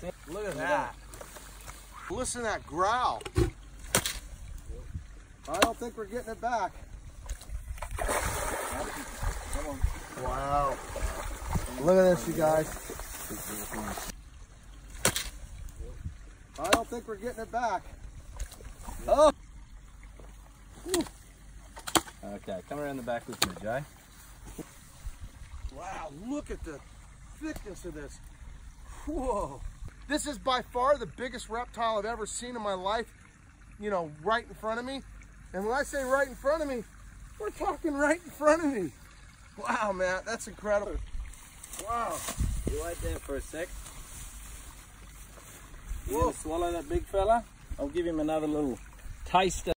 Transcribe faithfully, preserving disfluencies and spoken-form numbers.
Look at that. Listen to that growl. I don't think we're getting it back. Come on. Wow. Look at this, you guys. I don't think we're getting it back. Oh! Okay, come around the back with me, Jay. Wow, look at the thickness of this. Whoa. This is by far the biggest reptile I've ever seen in my life, you know, right in front of me. And when I say right in front of me, we're talking right in front of me. Wow, man, that's incredible. Wow. You wait there for a sec. You gonna swallow that big fella? I'll give him another little taste.